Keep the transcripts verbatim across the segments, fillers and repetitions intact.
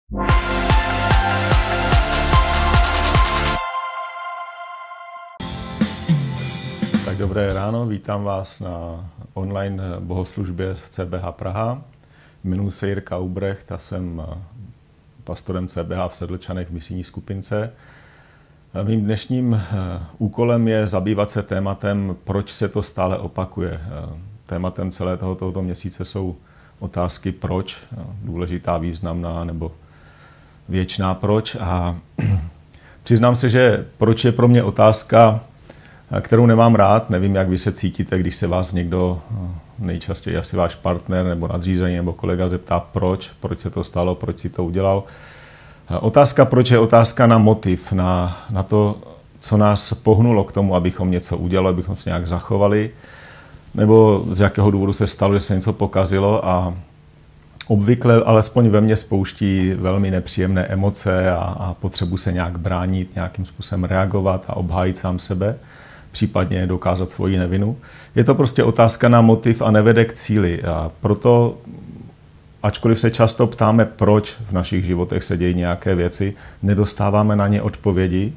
Tak dobré ráno, vítám vás na online bohoslužbě v C B H Praha. Jmenuji se Jirka Ubrecht a jsem pastorem C B H v Sedlčanech v misijní skupince. Mým dnešním úkolem je zabývat se tématem, proč se to stále opakuje. Tématem celé tohoto, tohoto měsíce jsou otázky proč, důležitá, významná nebo věčná proč. A přiznám se, že proč je pro mě otázka, kterou nemám rád. Nevím, jak vy se cítíte, když se vás někdo, nejčastěji asi váš partner nebo nadřízený nebo kolega zeptá proč, proč se to stalo, proč si to udělal. Otázka proč je otázka na motiv, na, na to, co nás pohnulo k tomu, abychom něco udělali, abychom se nějak zachovali, nebo z jakého důvodu se stalo, že se něco pokazilo a obvykle alespoň ve mně spouští velmi nepříjemné emoce a, a potřebu se nějak bránit, nějakým způsobem reagovat a obhájit sám sebe, případně dokázat svoji nevinu. Je to prostě otázka na motiv a nevede k cíli. A proto, ačkoliv se často ptáme, proč v našich životech se dějí nějaké věci, nedostáváme na ně odpovědi.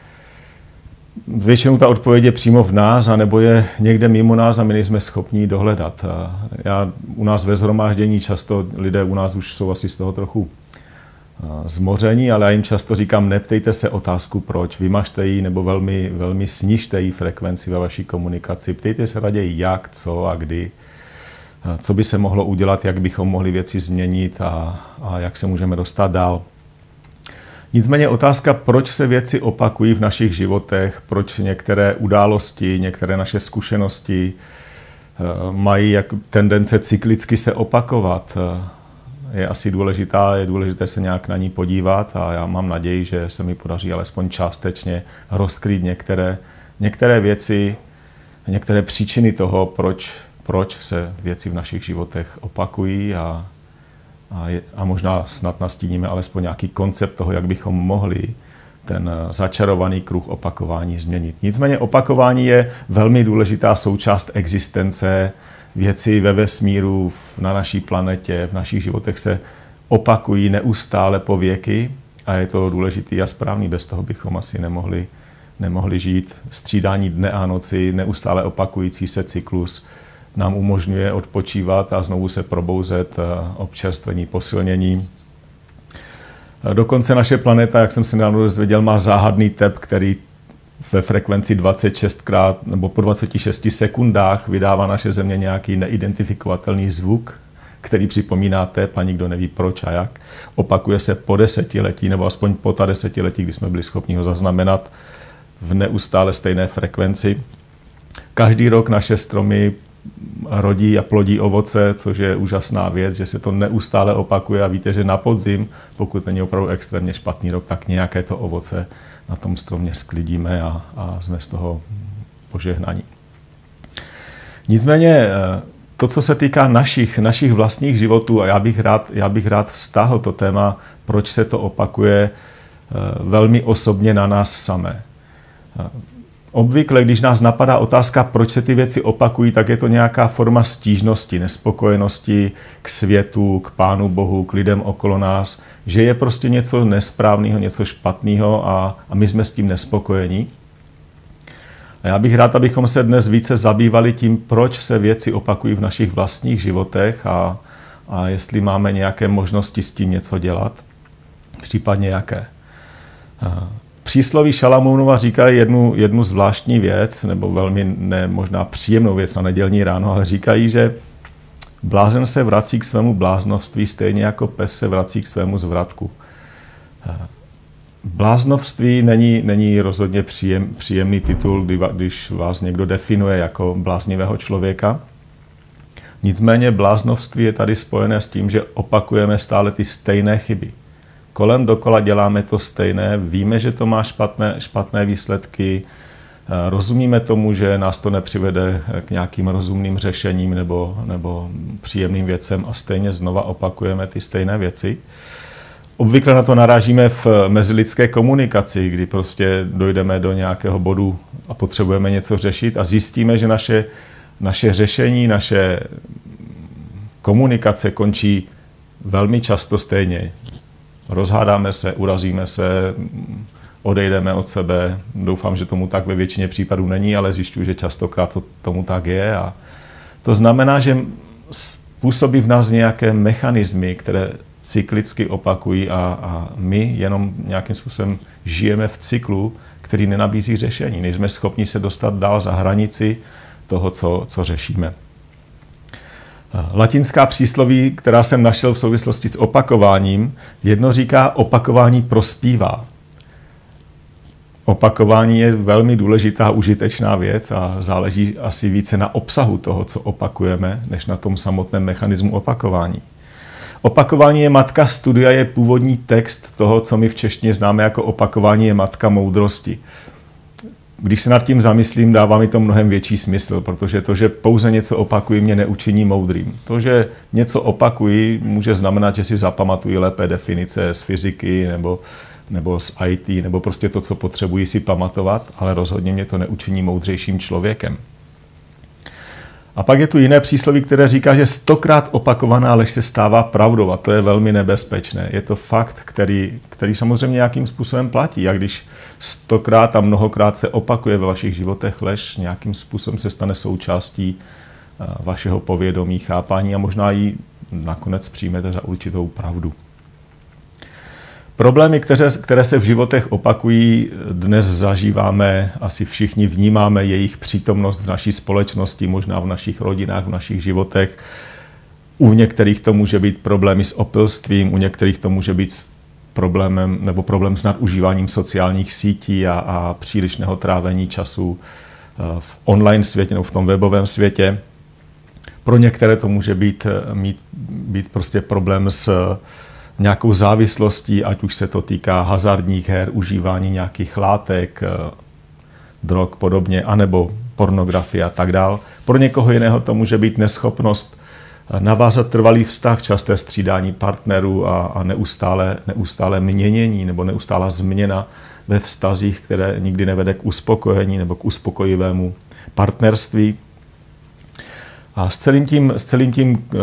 Většinou ta odpověď je přímo v nás, anebo je někde mimo nás a my nejsme schopni dohledat. Já, u nás ve shromáždění často lidé u nás už jsou asi z toho trochu zmoření, ale já jim často říkám, neptejte se otázku proč, vymažte ji nebo velmi, velmi snižte ji frekvenci ve vaší komunikaci. Ptejte se raději jak, co a kdy, co by se mohlo udělat, jak bychom mohli věci změnit a, a jak se můžeme dostat dál. Nicméně otázka, proč se věci opakují v našich životech, proč některé události, některé naše zkušenosti mají jak tendence cyklicky se opakovat, je asi důležitá, je důležité se nějak na ní podívat a já mám naději, že se mi podaří alespoň částečně rozkrýt některé, některé věci, některé příčiny toho, proč, proč se věci v našich životech opakují a, a, je, a možná snad nastíníme alespoň nějaký koncept toho, jak bychom mohli ten začarovaný kruh opakování změnit. Nicméně opakování je velmi důležitá součást existence. Věci ve vesmíru, na naší planetě, v našich životech se opakují neustále po věky a je to důležitý a správný. Bez toho bychom asi nemohli, nemohli žít. Střídání dne a noci, neustále opakující se cyklus nám umožňuje odpočívat a znovu se probouzet, občerstvení, posilnění. Dokonce naše planeta, jak jsem se nedávno dozvěděl, má záhadný tep, který ve frekvenci dvacet šest krát nebo po dvaceti šesti sekundách vydává naše Země nějaký neidentifikovatelný zvuk, který připomíná tep a nikdo neví proč a jak. Opakuje se po desetiletí nebo aspoň po ta desetiletí, kdy jsme byli schopni ho zaznamenat v neustále stejné frekvenci. Každý rok naše stromy rodí a plodí ovoce, což je úžasná věc, že se to neustále opakuje a víte, že na podzim, pokud není opravdu extrémně špatný rok, tak nějaké to ovoce na tom stromě sklidíme a, a jsme z toho požehnaní. Nicméně to, co se týká našich, našich vlastních životů, a já bych rád, já bych rád vztahl to téma, proč se to opakuje, velmi osobně na nás samé. Obvykle, když nás napadá otázka, proč se ty věci opakují, tak je to nějaká forma stížnosti, nespokojenosti k světu, k Pánu Bohu, k lidem okolo nás, že je prostě něco nesprávného, něco špatného a, a my jsme s tím nespokojení. A já bych rád, abychom se dnes více zabývali tím, proč se věci opakují v našich vlastních životech a, a jestli máme nějaké možnosti s tím něco dělat, případně jaké. Přísloví Šalamounova říkají jednu, jednu zvláštní věc, nebo velmi ne, možná příjemnou věc na nedělní ráno, ale říkají, že blázen se vrací k svému bláznovství stejně jako pes se vrací k svému zvratku. Bláznovství není, není rozhodně příjem, příjemný titul, kdy, když vás někdo definuje jako bláznivého člověka. Nicméně bláznovství je tady spojené s tím, že opakujeme stále ty stejné chyby. Kolem dokola děláme to stejné, víme, že to má špatné, špatné výsledky, rozumíme tomu, že nás to nepřivede k nějakým rozumným řešením nebo, nebo příjemným věcem a stejně znova opakujeme ty stejné věci. Obvykle na to narážíme v mezilidské komunikaci, kdy prostě dojdeme do nějakého bodu a potřebujeme něco řešit a zjistíme, že naše, naše řešení, naše komunikace končí velmi často stejně. rozhádáme se, urazíme se, odejdeme od sebe. Doufám, že tomu tak ve většině případů není, ale zjišťuji, že častokrát to tomu tak je. A to znamená, že působí v nás nějaké mechanismy, které cyklicky opakují a, a my jenom nějakým způsobem žijeme v cyklu, který nenabízí řešení. Nejsme schopni se dostat dál za hranici toho, co, co řešíme. Latinská přísloví, která jsem našel v souvislosti s opakováním, jedno říká, opakování prospívá. Opakování je velmi důležitá, užitečná věc a záleží asi více na obsahu toho, co opakujeme, než na tom samotném mechanismu opakování. Opakování je matka studia, je původní text toho, co my v češtině známe jako opakování je matka moudrosti. Když se nad tím zamyslím, dává mi to mnohem větší smysl, protože to, že pouze něco opakuji, mě neučiní moudrým. To, že něco opakuji, může znamenat, že si zapamatuji lépe definice z fyziky nebo, nebo z í té, nebo prostě to, co potřebuji si pamatovat, ale rozhodně mě to neučiní moudřejším člověkem. A pak je tu jiné přísloví, které říká, že stokrát opakovaná lež se stává pravdou a to je velmi nebezpečné. Je to fakt, který, který samozřejmě nějakým způsobem platí. A když stokrát a mnohokrát se opakuje ve vašich životech lež, nějakým způsobem se stane součástí vašeho povědomí, chápání a možná ji nakonec přijmete za určitou pravdu. Problémy, které, které se v životech opakují, dnes zažíváme, asi všichni vnímáme jejich přítomnost v naší společnosti, možná v našich rodinách, v našich životech. U některých to může být problémy s opilstvím, u některých to může být problémem nebo problém s nadužíváním sociálních sítí a, a přílišného trávení času v online světě nebo v tom webovém světě. Pro některé to může být, mít, být prostě problém s nějakou závislostí, ať už se to týká hazardních her, užívání nějakých látek, drog podobně, anebo pornografie a tak dál. Pro někoho jiného to může být neschopnost navázat trvalý vztah, časté střídání partnerů a, a neustále, neustále měnění nebo neustálá změna ve vztazích, které nikdy nevede k uspokojení nebo k uspokojivému partnerství. A s celým tím, s celým tím uh,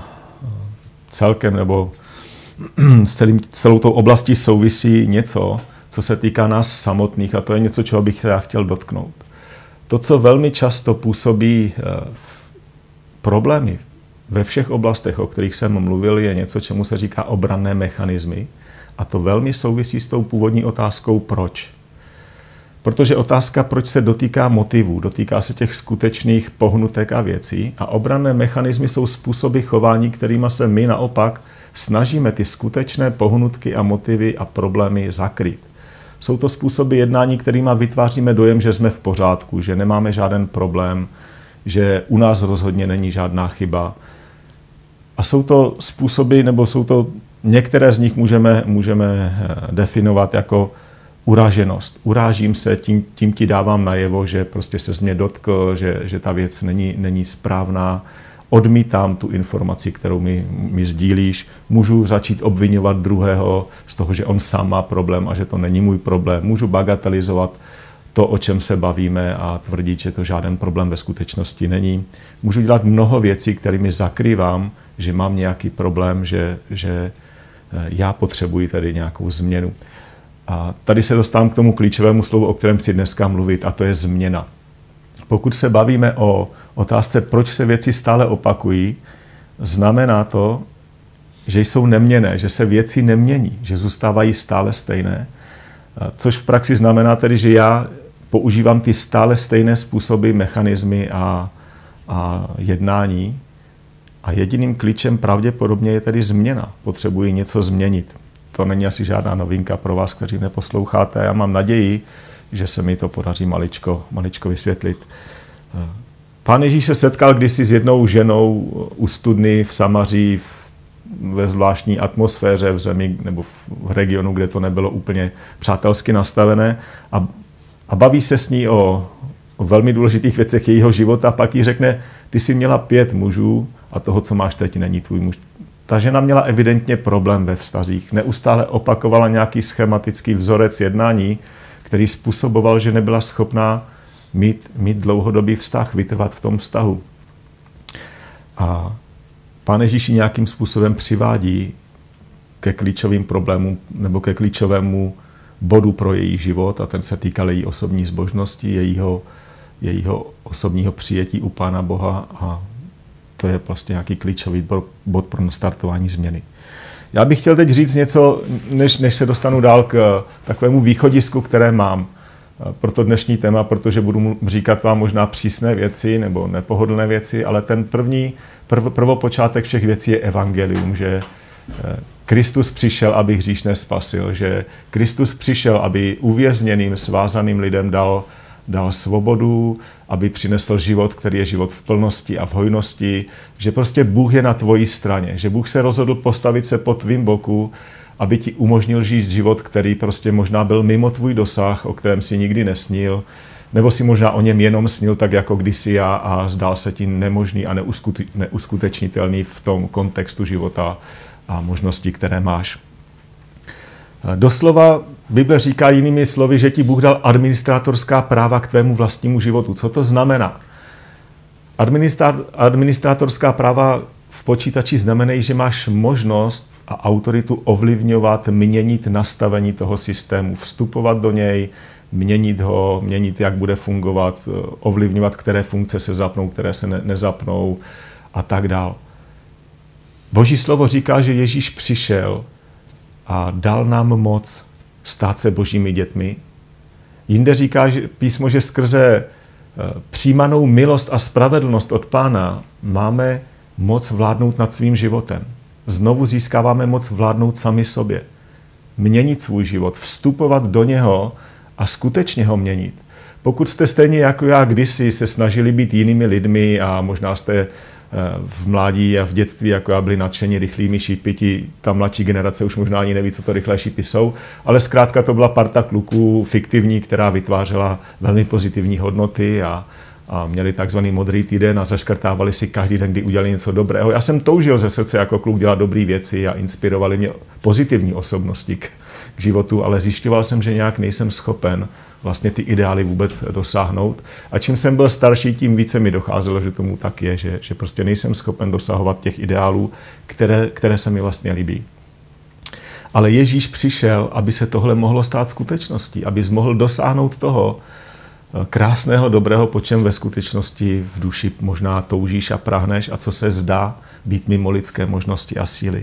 celkem nebo s celým, celou tou oblastí souvisí něco, co se týká nás samotných a to je něco, čeho bych já chtěl dotknout. To, co velmi často působí v problémy ve všech oblastech, o kterých jsem mluvil, je něco, čemu se říká obranné mechanismy a to velmi souvisí s tou původní otázkou proč. Protože otázka proč se dotýká motivů, dotýká se těch skutečných pohnutek a věcí a obranné mechanismy jsou způsoby chování, kterými se my naopak snažíme ty skutečné pohnutky a motivy a problémy zakrýt. Jsou to způsoby jednání, kterými vytváříme dojem, že jsme v pořádku, že nemáme žádný problém, že u nás rozhodně není žádná chyba. A jsou to způsoby, nebo jsou to některé z nich můžeme, můžeme definovat jako uraženost. Urážím se, tím, tím ti dávám najevo, že prostě se z mě dotkl, že, že ta věc není, není správná. Odmítám tu informaci, kterou mi, mi sdílíš. Můžu začít obvinovat druhého z toho, že on sám má problém a že to není můj problém. Můžu bagatelizovat to, o čem se bavíme a tvrdit, že to žádný problém ve skutečnosti není. Můžu dělat mnoho věcí, kterými zakrývám, že mám nějaký problém, že, že já potřebuji tady nějakou změnu. A tady se dostávám k tomu klíčovému slovu, o kterém chci dneska mluvit, a to je změna. Pokud se bavíme o otázce, proč se věci stále opakují, znamená to, že jsou neměnné, že se věci nemění, že zůstávají stále stejné. Což v praxi znamená tedy, že já používám ty stále stejné způsoby, mechanismy a, a jednání. A jediným klíčem pravděpodobně je tedy změna. Potřebuji něco změnit. To není asi žádná novinka pro vás, kteří neposloucháte. Já mám naději, že se mi to podaří maličko, maličko vysvětlit. Pán Ježíš se setkal kdysi s jednou ženou u studny v Samaří v, ve zvláštní atmosféře v zemi nebo v regionu, kde to nebylo úplně přátelsky nastavené a, a baví se s ní o, o velmi důležitých věcech jejího života a pak jí řekne, ty jsi měla pět mužů a toho, co máš teď, není tvůj muž. Ta žena měla evidentně problém ve vztazích. Neustále opakovala nějaký schematický vzorec jednání, který způsoboval, že nebyla schopná mít, mít dlouhodobý vztah, vytrvat v tom vztahu. A Pán Ježíš ji nějakým způsobem přivádí ke klíčovým problémům nebo ke klíčovému bodu pro její život a ten se týkal její osobní zbožnosti, jejího, jejího osobního přijetí u Pána Boha a to je prostě nějaký klíčový bod pro nastartování změny. Já bych chtěl teď říct něco, než, než se dostanu dál k takovému východisku, které mám pro to dnešní téma, protože budu říkat vám možná přísné věci nebo nepohodlné věci, ale ten první, prv, prvopočátek všech věcí je evangelium, že Kristus přišel, aby hříšné spasil, že Kristus přišel, aby uvězněným, svázaným lidem dal, dal svobodu, aby přinesl život, který je život v plnosti a v hojnosti, že prostě Bůh je na tvojí straně, že Bůh se rozhodl postavit se po tvým boku, aby ti umožnil žít život, který prostě možná byl mimo tvůj dosah, o kterém si nikdy nesnil, nebo si možná o něm jenom snil tak jako kdysi já a zdál se ti nemožný a neuskutečnitelný v tom kontextu života a možnosti, které máš. Doslova Bible říká jinými slovy, že ti Bůh dal administrátorská práva k tvému vlastnímu životu. Co to znamená? Administrátorská práva v počítači znamenají, že máš možnost a autoritu ovlivňovat, měnit nastavení toho systému, vstupovat do něj, měnit ho, měnit, jak bude fungovat, ovlivňovat, které funkce se zapnou, které se ne- nezapnou a tak dál. Boží slovo říká, že Ježíš přišel a dal nám moc stát se božími dětmi. Jinde říká že písmo, že skrze přijímanou milost a spravedlnost od Pána máme moc vládnout nad svým životem. Znovu získáváme moc vládnout sami sobě. Měnit svůj život, vstupovat do něho a skutečně ho měnit. Pokud jste stejně jako já kdysi se snažili být jinými lidmi a možná jste v mládí a v dětství jako já byli nadšení rychlými šípy, ti, ta mladší generace už možná ani neví, co to rychlé šípy jsou, ale zkrátka to byla parta kluků fiktivní, která vytvářela velmi pozitivní hodnoty a, a měli takzvaný modrý týden a zaškrtávali si každý den, kdy udělali něco dobrého. Já jsem toužil ze srdce jako kluk dělat dobré věci a inspirovali mě pozitivní osobnosti k, k životu, ale zjišťoval jsem, že nějak nejsem schopen vlastně ty ideály vůbec dosáhnout. A čím jsem byl starší, tím více mi docházelo, že tomu tak je, že, že prostě nejsem schopen dosahovat těch ideálů, které, které se mi vlastně líbí. Ale Ježíš přišel, aby se tohle mohlo stát skutečností, aby mohl dosáhnout toho krásného, dobrého, po čem ve skutečnosti v duši možná toužíš a prahneš a co se zdá být mimo lidské možnosti a síly.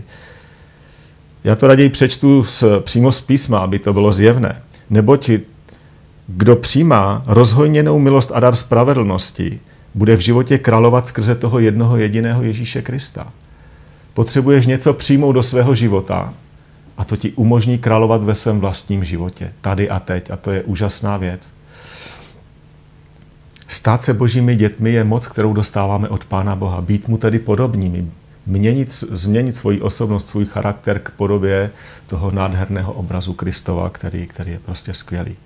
Já to raději přečtu z, přímo z písma, aby to bylo zjevné. Neboť kdo přijímá rozhojněnou milost a dar spravedlnosti, bude v životě královat skrze toho jednoho jediného Ježíše Krista. Potřebuješ něco přijmout do svého života a to ti umožní královat ve svém vlastním životě, tady a teď. A to je úžasná věc. Stát se božími dětmi je moc, kterou dostáváme od Pána Boha. Být mu tedy podobnými. Měnit, změnit svoji osobnost, svůj charakter k podobě toho nádherného obrazu Kristova, který, který je prostě skvělý.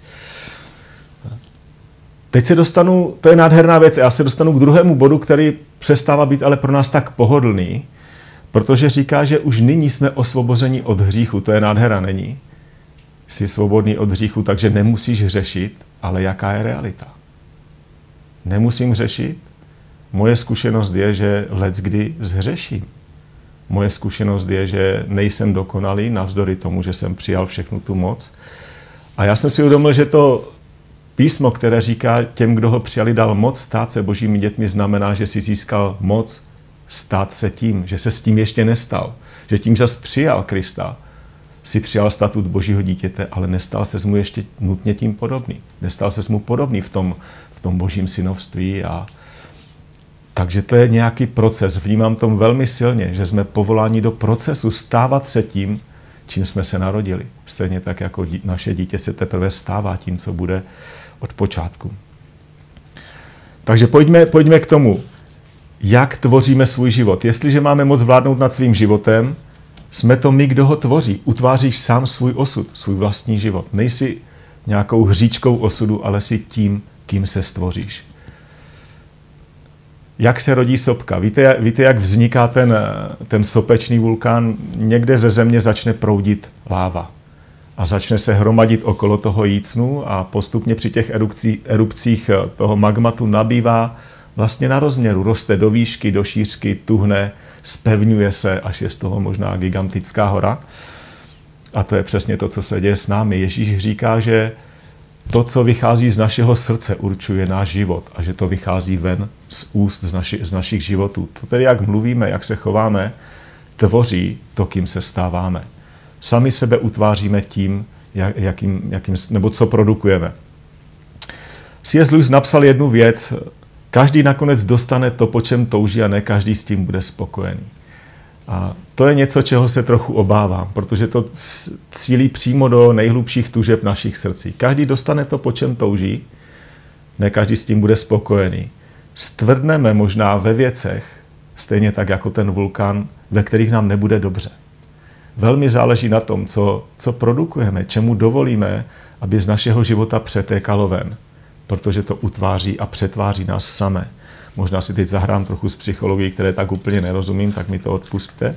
Teď se dostanu, to je nádherná věc, já se dostanu k druhému bodu, který přestává být ale pro nás tak pohodlný, protože říká, že už nyní jsme osvobozeni od hříchu. To je nádhera, není? Jsi svobodný od hříchu, takže nemusíš řešit, ale jaká je realita? Nemusím řešit? Moje zkušenost je, že leckdy zhřeším. Moje zkušenost je, že nejsem dokonalý, navzdory tomu, že jsem přijal všechnu tu moc. A já jsem si uvědomil, že to písmo, které říká těm, kdo ho přijali, dal moc stát se božími dětmi, znamená, že si získal moc stát se tím, že se s tím ještě nestal. Že tím, že jsi přijal Krista, si přijal statut božího dítěte, ale nestal se mu ještě nutně tím podobný. Nestal se mu podobný v tom, v tom božím synovství. A takže to je nějaký proces. Vnímám tom velmi silně, že jsme povoláni do procesu stávat se tím, čím jsme se narodili. Stejně tak, jako naše dítě se teprve stává tím, co bude od počátku. Takže pojďme, pojďme k tomu, jak tvoříme svůj život. Jestliže máme moc vládnout nad svým životem, jsme to my, kdo ho tvoří. Utváříš sám svůj osud, svůj vlastní život. Nejsi nějakou hříčkou osudu, ale si tím, kým se stvoříš. Jak se rodí sopka? Víte, víte jak vzniká ten, ten sopečný vulkán? Někde ze země začne proudit láva a začne se hromadit okolo toho jícnu a postupně při těch erupcí, erupcích toho magmatu nabývá vlastně na rozměru. Roste do výšky, do šířky, tuhne, zpevňuje se, až je z toho možná gigantická hora. A to je přesně to, co se děje s námi. Ježíš říká, že to, co vychází z našeho srdce, určuje náš život a že to vychází ven z úst z, naši, z našich životů. To tedy, jak mluvíme, jak se chováme, tvoří to, kým se stáváme. Sami sebe utváříme tím, jak, jakým, jakým, nebo co produkujeme. C S. Lewis napsal jednu věc. Každý nakonec dostane to, po čem touží, a ne každý s tím bude spokojený. A to je něco, čeho se trochu obávám, protože to cílí přímo do nejhlubších tužeb našich srdcí. Každý dostane to, po čem touží, ne každý s tím bude spokojený. Stvrdneme možná ve věcech, stejně tak jako ten vulkán, ve kterých nám nebude dobře. Velmi záleží na tom, co, co produkujeme, čemu dovolíme, aby z našeho života přetékalo ven, protože to utváří a přetváří nás samé. Možná si teď zahrám trochu z psychologie, které tak úplně nerozumím, tak mi to odpusťte.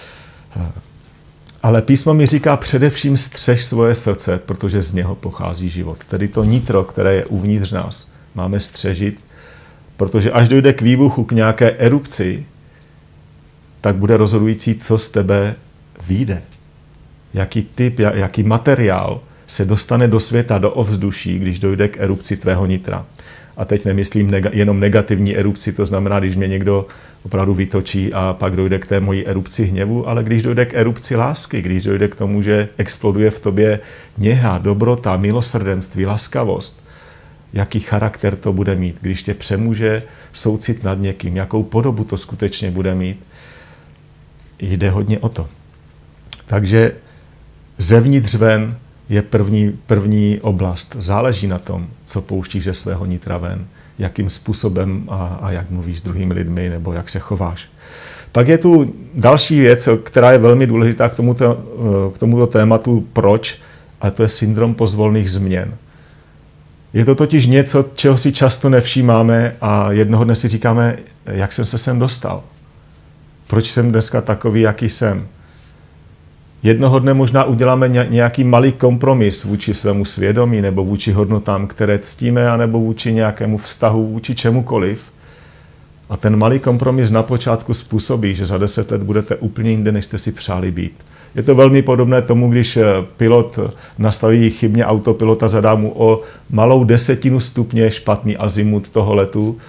Ale písmo mi říká především střež svoje srdce, protože z něho pochází život. Tedy to nitro, které je uvnitř nás, máme střežit, protože až dojde k výbuchu, k nějaké erupci, tak bude rozhodující, co z tebe vyjde. Jaký typ, jaký materiál se dostane do světa, do ovzduší, když dojde k erupci tvého nitra. A teď nemyslím nega, jenom negativní erupci, to znamená, když mě někdo opravdu vytočí a pak dojde k té mojí erupci hněvu, ale když dojde k erupci lásky, když dojde k tomu, že exploduje v tobě něha, dobrota, milosrdenství, laskavost, jaký charakter to bude mít, když tě přemůže soucit nad někým, jakou podobu to skutečně bude mít, jde hodně o to. Takže zevnitř ven je první, první oblast. Záleží na tom, co pouštíš ze svého nitra ven, jakým způsobem a, a jak mluvíš s druhými lidmi, nebo jak se chováš. Pak je tu další věc, která je velmi důležitá k tomuto, k tomuto tématu, proč, a to je syndrom pozvolných změn. Je to totiž něco, čeho si často nevšímáme a jednoho dne si říkáme, jak jsem se sem dostal. Proč jsem dneska takový, jaký jsem. Jednoho dne možná uděláme nějaký malý kompromis vůči svému svědomí nebo vůči hodnotám, které ctíme, anebo vůči nějakému vztahu, vůči čemukoliv. A ten malý kompromis na počátku způsobí, že za deset let budete úplně jinde, než jste si přáli být. Je to velmi podobné tomu, když pilot nastaví chybně autopilota, zadá mu o malou desetinu stupně špatný azimut toho letu,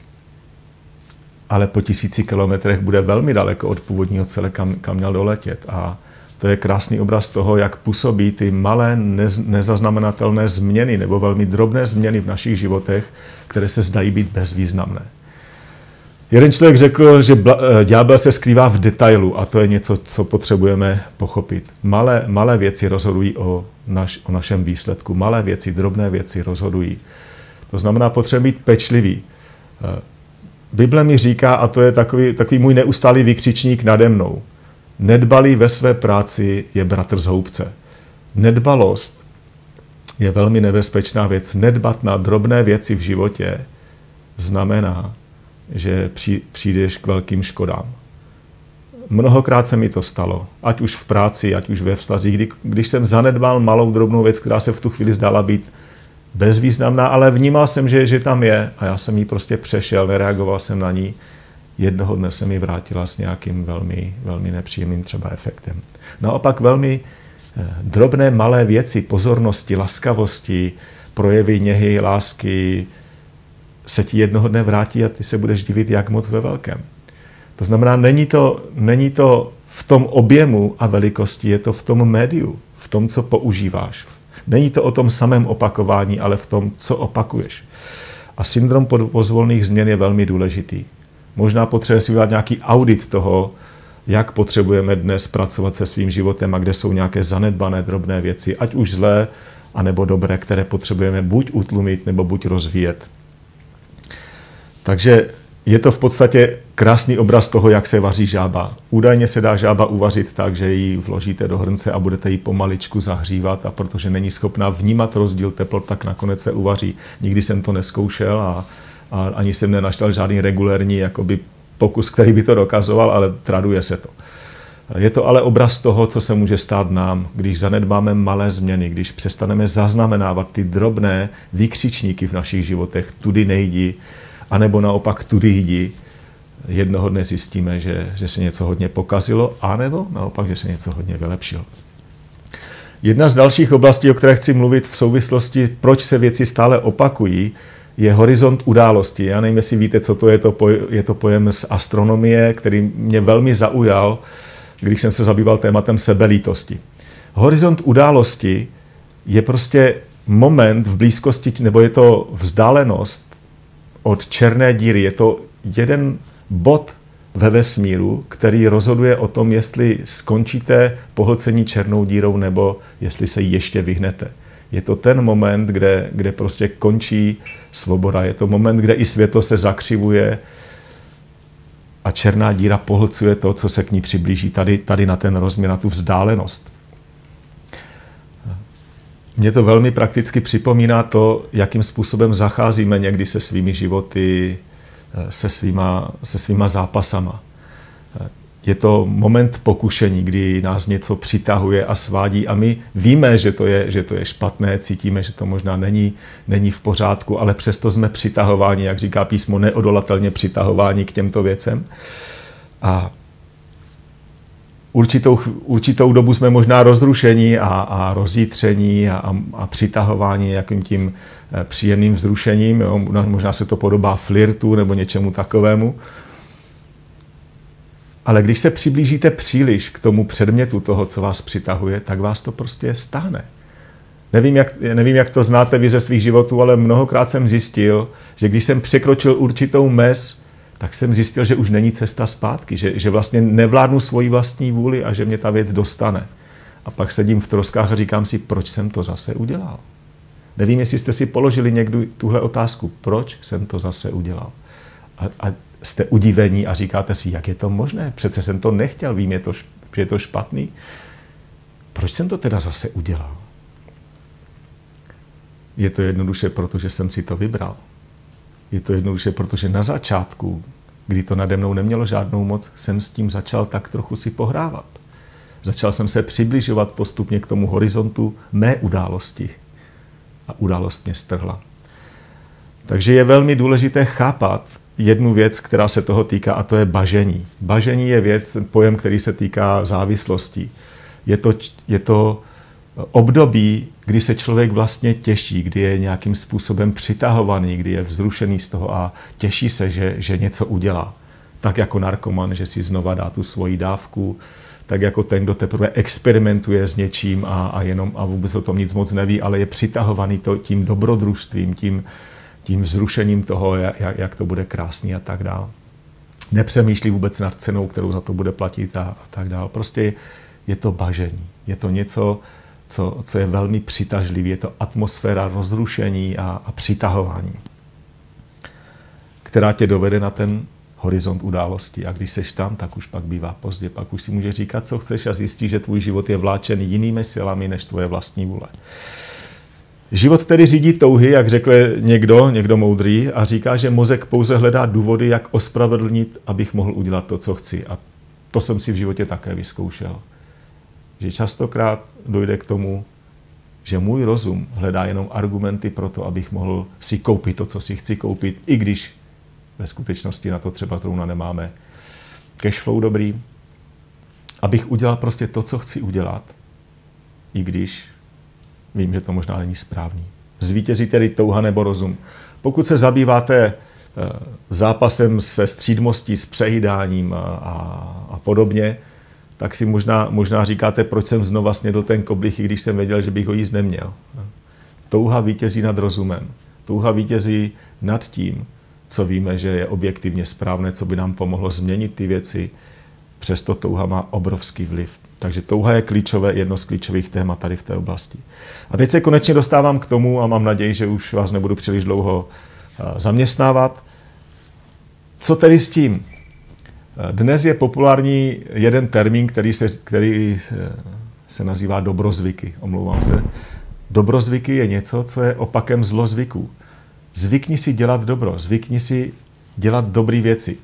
ale po tisíci kilometrech bude velmi daleko od původního cíle, kam, kam měl doletět. A to je krásný obraz toho, jak působí ty malé, nez, nezaznamenatelné změny nebo velmi drobné změny v našich životech, které se zdají být bezvýznamné. Jeden člověk řekl, že ďábel se skrývá v detailu a to je něco, co potřebujeme pochopit. Malé, malé věci rozhodují o, naš, o našem výsledku. Malé věci, drobné věci rozhodují. To znamená, potřebujeme být pečliví. Bible mi říká, a to je takový, takový můj neustálý vykřičník nade mnou, nedbalý ve své práci je bratr zhoubce. Nedbalost je velmi nebezpečná věc. Nedbat na drobné věci v životě znamená, že přijdeš k velkým škodám. Mnohokrát se mi to stalo, ať už v práci, ať už ve vztazích, kdy, když jsem zanedbal malou drobnou věc, která se v tu chvíli zdála být bezvýznamná, ale vnímal jsem, že, že tam je a já jsem jí prostě přešel, nereagoval jsem na ní. Jednoho dne se mi vrátila s nějakým velmi, velmi nepříjemným třeba efektem. Naopak velmi drobné malé věci, pozornosti, laskavosti, projevy něhy, lásky se ti jednoho dne vrátí a ty se budeš divit, jak moc ve velkém. To znamená, není to, není to v tom objemu a velikosti, je to v tom médiu, v tom, co používáš. Není to o tom samém opakování, ale v tom, co opakuješ. A syndrom pozvolných změn je velmi důležitý. Možná potřebujeme si udělat nějaký audit toho, jak potřebujeme dnes pracovat se svým životem a kde jsou nějaké zanedbané drobné věci, ať už zlé, anebo dobré, které potřebujeme buď utlumit, nebo buď rozvíjet. Takže je to v podstatě krásný obraz toho, jak se vaří žába. Údajně se dá žába uvařit tak, že ji vložíte do hrnce a budete ji pomaličku zahřívat a protože není schopná vnímat rozdíl teplot, tak nakonec se uvaří. Nikdy jsem to neskoušel a, a ani jsem nenašel žádný regulérní jakoby, pokus, který by to dokazoval, ale traduje se to. Je to ale obraz toho, co se může stát nám, když zanedbáme malé změny, když přestaneme zaznamenávat ty drobné výkřičníky v našich životech, tudy nejdi, anebo naopak tudy jdi. Jednoho dne zjistíme, že, že se něco hodně pokazilo, anebo naopak, že se něco hodně vylepšilo. Jedna z dalších oblastí, o které chci mluvit v souvislosti, proč se věci stále opakují, je horizont události. Já nevím, jestli víte, co to je, to poj- je to pojem z astronomie, který mě velmi zaujal, když jsem se zabýval tématem sebelítosti. Horizont události je prostě moment v blízkosti, nebo je to vzdálenost od černé díry. Je to jeden bod ve vesmíru, který rozhoduje o tom, jestli skončíte pohlcení černou dírou, nebo jestli se jí ještě vyhnete. Je to ten moment, kde, kde prostě končí svoboda. Je to moment, kde i světlo se zakřivuje a černá díra pohlcuje to, co se k ní přiblíží. Tady, tady na ten rozměr, na tu vzdálenost. Mně to velmi prakticky připomíná to, jakým způsobem zacházíme někdy se svými životy, se svýma, se svýma zápasama. Je to moment pokušení, kdy nás něco přitahuje a svádí a my víme, že to je, že to je špatné, cítíme, že to možná není, není v pořádku, ale přesto jsme přitahováni, jak říká písmo, neodolatelně přitahováni k těmto věcem. A určitou, určitou dobu jsme možná rozrušení a, a rozjitření a, a, a přitahováni jakým tím příjemným vzrušením. Jo? Možná se to podobá flirtu nebo něčemu takovému. Ale když se přiblížíte příliš k tomu předmětu toho, co vás přitahuje, tak vás to prostě stáhne. Nevím jak, nevím, jak to znáte vy ze svých životů, ale mnohokrát jsem zjistil, že když jsem překročil určitou mez, tak jsem zjistil, že už není cesta zpátky, že, že vlastně nevládnu svoji vlastní vůli a že mě ta věc dostane. A pak sedím v troskách a říkám si, proč jsem to zase udělal. Nevím, jestli jste si položili někdy tuhle otázku, proč jsem to zase udělal. A, a jste udivení a říkáte si, jak je to možné? Přece jsem to nechtěl, vím, je to, že je to špatný. Proč jsem to teda zase udělal? Je to jednoduše, protože jsem si to vybral. Je to jednoduše, protože na začátku, kdy to nade mnou nemělo žádnou moc, jsem s tím začal tak trochu si pohrávat. Začal jsem se přibližovat postupně k tomu horizontu mé události. A událost mě strhla. Takže je velmi důležité chápat jednu věc, která se toho týká, a to je bažení. Bažení je věc, pojem, který se týká závislostí. Je to, je to období, kdy se člověk vlastně těší, kdy je nějakým způsobem přitahovaný, kdy je vzrušený z toho a těší se, že, že něco udělá. Tak jako narkoman, že si znova dá tu svoji dávku, tak jako ten, kdo teprve experimentuje s něčím a, a, jenom, a vůbec o tom nic moc neví, ale je přitahovaný to, tím dobrodružstvím, tím, tím vzrušením toho, jak, jak to bude krásný a tak dál. Nepřemýšlí vůbec nad cenou, kterou za to bude platit a, a tak dál. Prostě je to bažení. Je to něco, co, co je velmi přitažlivé. Je to atmosféra rozrušení a, a přitahování, která tě dovede na ten horizont události. A když seš tam, tak už pak bývá pozdě. Pak už si můžeš říkat, co chceš a zjistíš, že tvůj život je vláčen jinými silami než tvoje vlastní vůle. Život tedy řídí touhy, jak řekl někdo, někdo moudrý, a říká, že mozek pouze hledá důvody, jak ospravedlnit, abych mohl udělat to, co chci. A to jsem si v životě také vyzkoušel. Že častokrát dojde k tomu, že můj rozum hledá jenom argumenty pro to, abych mohl si koupit to, co si chci koupit, i když ve skutečnosti na to třeba zrovna nemáme cashflow dobrý. Abych udělal prostě to, co chci udělat, i když vím, že to možná není správný. Zvítězí tedy touha nebo rozum. Pokud se zabýváte zápasem se střídmostí, s přejídáním a, a, a podobně, tak si možná, možná říkáte, proč jsem znova snědl ten koblih, i když jsem věděl, že bych ho jíst neměl. Touha vítězí nad rozumem. Touha vítězí nad tím, co víme, že je objektivně správné, co by nám pomohlo změnit ty věci. Přesto touha má obrovský vliv. Takže touha je klíčové, jedno z klíčových témat tady v té oblasti. A teď se konečně dostávám k tomu a mám naději, že už vás nebudu příliš dlouho zaměstnávat. Co tedy s tím? Dnes je populární jeden termín, který se, který se nazývá dobrozvyky. Omlouvám se. Dobrozvyky je něco, co je opakem zlozvyků. Zvykni si dělat dobro, zvykni si dělat dobré věci.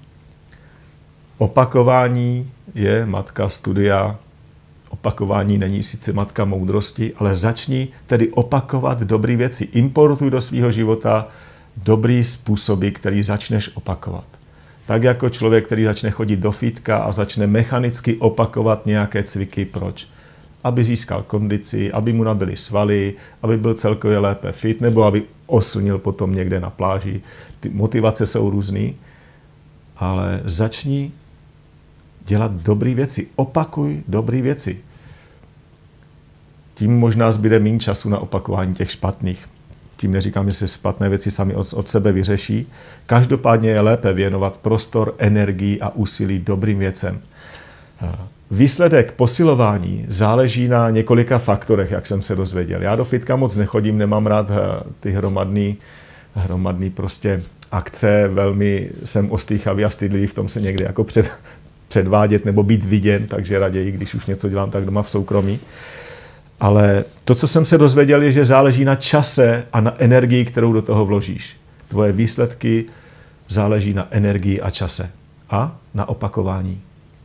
Opakování je matka studia. Opakování není sice matka moudrosti, ale začni tedy opakovat dobré věci. Importuj do svého života dobrý způsoby, který začneš opakovat. Tak jako člověk, který začne chodit do fitka a začne mechanicky opakovat nějaké cviky. Proč? aby získal kondici, aby mu nabyly svaly, aby byl celkově lépe fit, nebo aby oslnil potom někde na pláži. Ty motivace jsou různý, ale začni dělat dobré věci. Opakuj dobré věci. Tím možná zbyde méně času na opakování těch špatných. Tím neříkám, že se špatné věci sami od, od sebe vyřeší. Každopádně je lépe věnovat prostor, energii a úsilí dobrým věcem. Výsledek posilování záleží na několika faktorech, jak jsem se dozvěděl. Já do fitka moc nechodím, nemám rád ty hromadný, hromadný prostě akce, velmi jsem ostýchavý a stydlivý v tom se někde jako před, předvádět nebo být viděn, takže raději, když už něco dělám, tak doma v soukromí. Ale to, co jsem se dozvěděl, je, že záleží na čase a na energii, kterou do toho vložíš. Tvoje výsledky záleží na energii a čase. A na opakování.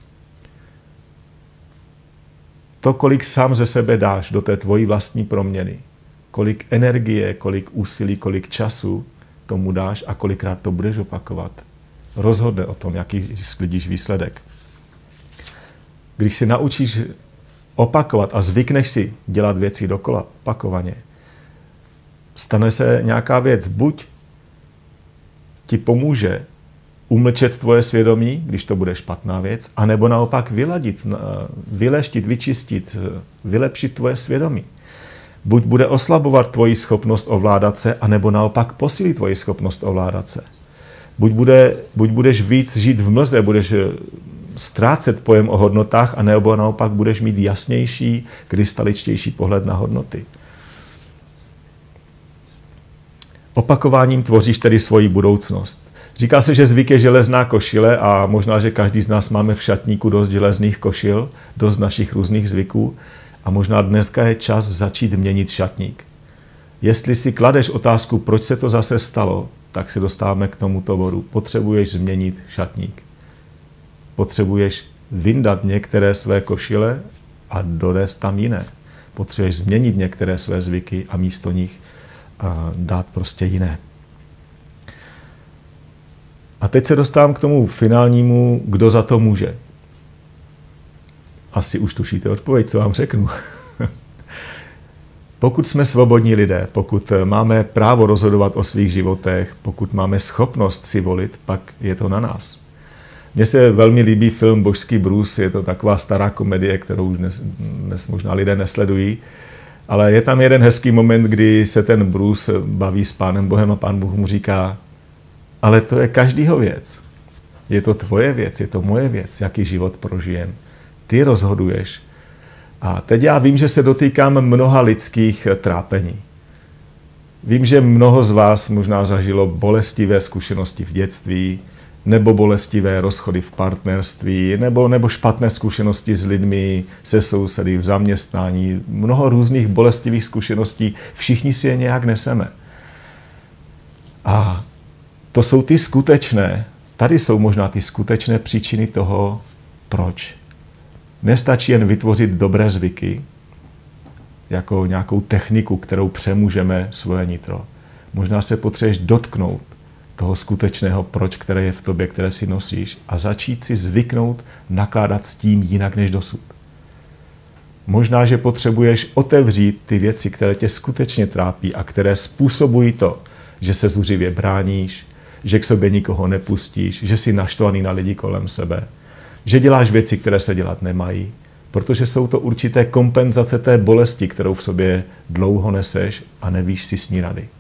To, kolik sám ze sebe dáš do té tvojí vlastní proměny, kolik energie, kolik úsilí, kolik času tomu dáš a kolikrát to budeš opakovat, rozhodne o tom, jaký sklidíš výsledek. Když si naučíš opakovat a zvykneš si dělat věci dokola, opakovaně, stane se nějaká věc, buď ti pomůže umlčet tvoje svědomí, když to bude špatná věc, anebo naopak vyladit, vyleštit, vyčistit, vylepšit tvoje svědomí. Buď bude oslabovat tvoji schopnost ovládat se, anebo naopak posílí tvoji schopnost ovládat se. Buď, bude, buď budeš víc žít v mlze, budeš ztrácet pojem o hodnotách, anebo naopak budeš mít jasnější, krystaličtější pohled na hodnoty. Opakováním tvoříš tedy svoji budoucnost. Říká se, že zvyk je železná košile a možná, že každý z nás máme v šatníku dost železných košil, dost našich různých zvyků a možná dneska je čas začít měnit šatník. Jestli si kladeš otázku, proč se to zase stalo, tak se dostáváme k tomuto bodu. Potřebuješ změnit šatník. Potřebuješ vyndat některé své košile a donést tam jiné. Potřebuješ změnit některé své zvyky a místo nich dát prostě jiné. A teď se dostávám k tomu finálnímu, kdo za to může. Asi už tušíte odpověď, co vám řeknu. Pokud jsme svobodní lidé, pokud máme právo rozhodovat o svých životech, pokud máme schopnost si volit, pak je to na nás. Mně se velmi líbí film Božský brus, je to taková stará komedie, kterou už dnes, dnes možná lidé nesledují, ale je tam jeden hezký moment, kdy se ten Bruce baví s Pánem Bohem a Pán Bůh mu říká, ale to je každýho věc. Je to tvoje věc, je to moje věc, jaký život prožijem. Ty rozhoduješ. A teď já vím, že se dotýkám mnoha lidských trápení. Vím, že mnoho z vás možná zažilo bolestivé zkušenosti v dětství, nebo bolestivé rozchody v partnerství, nebo, nebo špatné zkušenosti s lidmi, se sousedy, v zaměstnání. Mnoho různých bolestivých zkušeností, všichni si je nějak neseme. A to jsou ty skutečné, tady jsou možná ty skutečné příčiny toho, proč. Nestačí jen vytvořit dobré zvyky, jako nějakou techniku, kterou přemůžeme svoje nitro. Možná se potřebuješ dotknout toho skutečného proč, které je v tobě, které si nosíš a začít si zvyknout nakládat s tím jinak než dosud. Možná, že potřebuješ otevřít ty věci, které tě skutečně trápí a které způsobují to, že se zuřivě bráníš, že k sobě nikoho nepustíš, že jsi naštvaný na lidi kolem sebe, že děláš věci, které se dělat nemají, protože jsou to určité kompenzace té bolesti, kterou v sobě dlouho neseš a nevíš si s ní rady.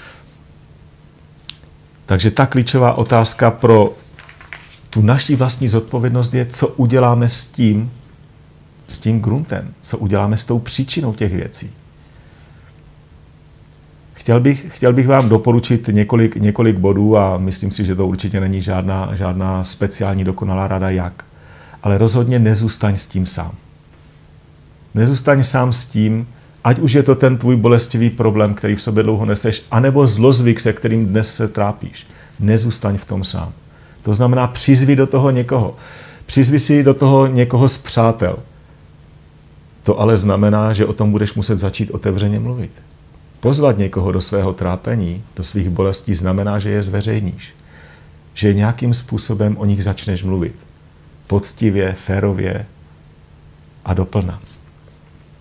Takže ta klíčová otázka pro tu naši vlastní zodpovědnost je, co uděláme s tím, s tím gruntem, co uděláme s tou příčinou těch věcí. Chtěl bych, chtěl bych vám doporučit několik, několik bodů a myslím si, že to určitě není žádná, žádná speciální dokonalá rada jak. Ale rozhodně nezůstaň s tím sám. Nezůstaň sám s tím, ať už je to ten tvůj bolestivý problém, který v sobě dlouho neseš, anebo zlozvyk, se kterým dnes se trápíš. Nezůstaň v tom sám. To znamená, přizvi do toho někoho. Přizvi si do toho někoho z přátel. To ale znamená, že o tom budeš muset začít otevřeně mluvit. Pozvat někoho do svého trápení, do svých bolestí, znamená, že je zveřejníš. Že nějakým způsobem o nich začneš mluvit. Poctivě, férově a doplna.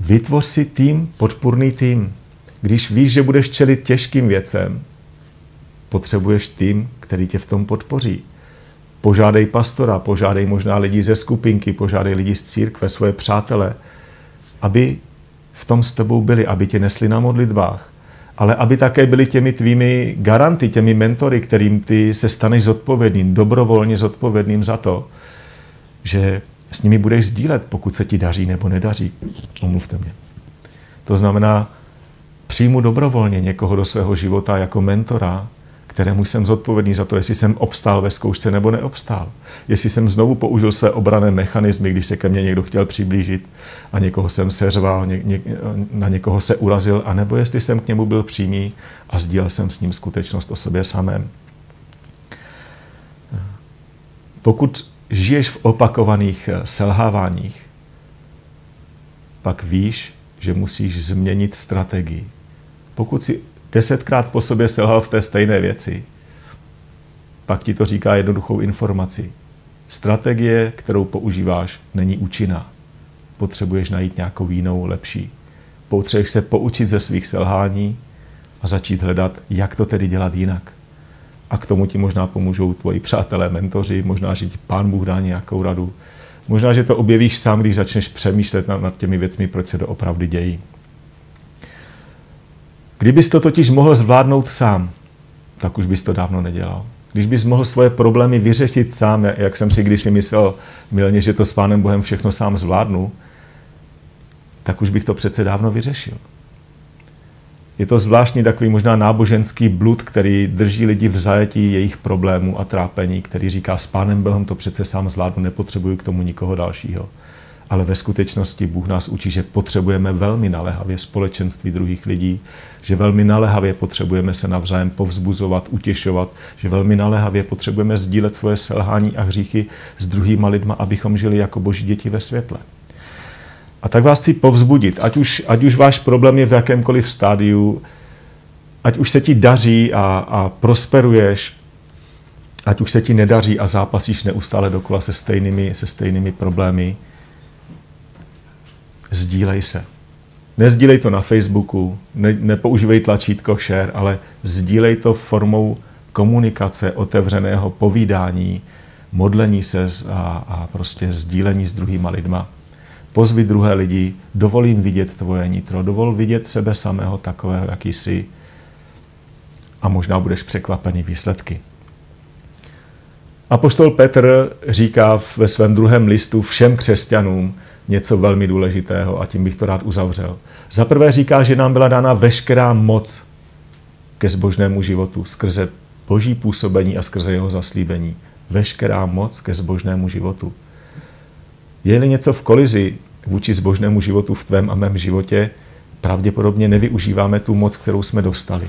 Vytvoř si tým, podpůrný tým. Když víš, že budeš čelit těžkým věcem, potřebuješ tým, který tě v tom podpoří. Požádej pastora, požádej možná lidi ze skupinky, požádej lidi z církve, svoje přátele, aby v tom s tebou byli, aby tě nesli na modlitbách, ale aby také byli těmi tvými garanty, těmi mentory, kterým ty se staneš zodpovědným, dobrovolně zodpovědným za to, že s nimi budeš sdílet, pokud se ti daří nebo nedaří. Omluvte mě. To znamená, přijmu dobrovolně někoho do svého života jako mentora, kterému jsem zodpovědný za to, jestli jsem obstál ve zkoušce nebo neobstál. Jestli jsem znovu použil své obranné mechanismy, když se ke mně někdo chtěl přiblížit a někoho jsem seřval, ně, ně, na někoho se urazil, anebo jestli jsem k němu byl přímý a sdílel jsem s ním skutečnost o sobě samém. Pokud žiješ v opakovaných selháváních, pak víš, že musíš změnit strategii. Pokud si desetkrát po sobě selhal v té stejné věci, pak ti to říká jednoduchou informaci. Strategie, kterou používáš, není účinná. Potřebuješ najít nějakou jinou, lepší. Potřebuješ se poučit ze svých selhání a začít hledat, jak to tedy dělat jinak. A k tomu ti možná pomůžou tvoji přátelé, mentoři, možná, že ti Pán Bůh dá nějakou radu. Možná, že to objevíš sám, když začneš přemýšlet nad těmi věcmi, proč se to opravdu dějí. Kdybys to totiž mohl zvládnout sám, tak už bys to dávno nedělal. Když bys mohl svoje problémy vyřešit sám, jak jsem si kdysi myslel mylně, že to s Pánem Bohem všechno sám zvládnu, tak už bych to přece dávno vyřešil. Je to zvláštní takový možná náboženský blud, který drží lidi v zajetí jejich problémů a trápení, který říká, s Pánem Bohem to přece sám zvládnu, nepotřebuju k tomu nikoho dalšího. Ale ve skutečnosti Bůh nás učí, že potřebujeme velmi naléhavě společenství druhých lidí, že velmi naléhavě potřebujeme se navzájem povzbuzovat, utěšovat, že velmi naléhavě potřebujeme sdílet svoje selhání a hříchy s druhýma lidma, abychom žili jako Boží děti ve světle. A tak vás chci povzbudit, ať už, ať už váš problém je v jakémkoliv stádiu, ať už se ti daří a, a prosperuješ, ať už se ti nedaří a zápasíš neustále dokola se stejnými, se stejnými problémy, sdílej se. Nezdílej to na Facebooku, ne, nepoužívej tlačítko share, ale sdílej to formou komunikace, otevřeného povídání, modlení se a, a prostě sdílení s druhýma lidma. Pozvi druhé lidi, dovol jim vidět tvoje nitro, dovol vidět sebe samého takového, jaký jsi, a možná budeš překvapený výsledky. Apoštol Petr říká ve svém druhém listu všem křesťanům něco velmi důležitého a tím bych to rád uzavřel. Za prvé říká, že nám byla dána veškerá moc ke zbožnému životu skrze Boží působení a skrze jeho zaslíbení. Veškerá moc ke zbožnému životu. Je-li něco v kolizi vůči zbožnému životu v tvém a mém životě, pravděpodobně nevyužíváme tu moc, kterou jsme dostali.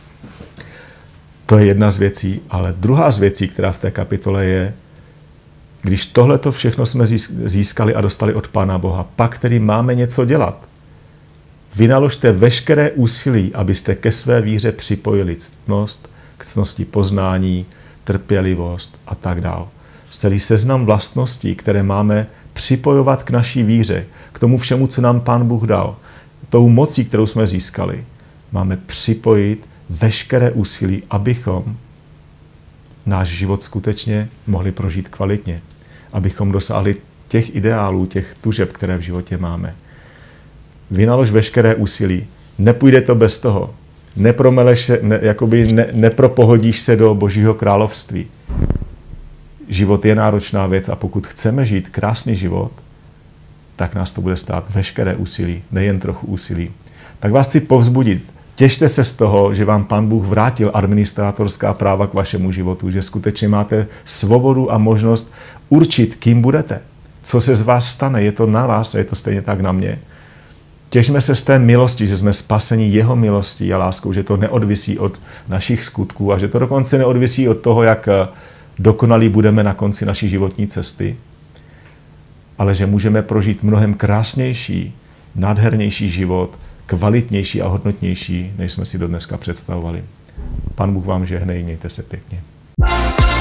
To je jedna z věcí, ale druhá z věcí, která v té kapitole je, když tohleto všechno jsme získali a dostali od Pána Boha, pak tedy máme něco dělat. Vynaložte veškeré úsilí, abyste ke své víře připojili ctnost, k ctnosti poznání, trpělivost a tak dál. Celý seznam vlastností, které máme připojovat k naší víře, k tomu všemu, co nám Pán Bůh dal. Tou mocí, kterou jsme získali, máme připojit veškeré úsilí, abychom náš život skutečně mohli prožít kvalitně. Abychom dosáhli těch ideálů, těch tužeb, které v životě máme. Vynalož veškeré úsilí. Nepůjde to bez toho. Nepromeleš se, ne, jakoby ne, nepropohodíš se do Božího království. Život je náročná věc a pokud chceme žít krásný život, tak nás to bude stát veškeré úsilí, nejen trochu úsilí. Tak vás chci povzbudit. Těšte se z toho, že vám Pán Bůh vrátil administrátorská práva k vašemu životu, že skutečně máte svobodu a možnost určit, kým budete. Co se z vás stane, je to na vás a je to stejně tak na mě. Těšme se z té milosti, že jsme spaseni jeho milostí a láskou, že to neodvisí od našich skutků a že to dokonce neodvisí od toho, jak dokonalí budeme na konci naší životní cesty, ale že můžeme prožít mnohem krásnější, nádhernější život, kvalitnější a hodnotnější, než jsme si do dneska představovali. Pán Bůh vám žehnej, mějte se pěkně.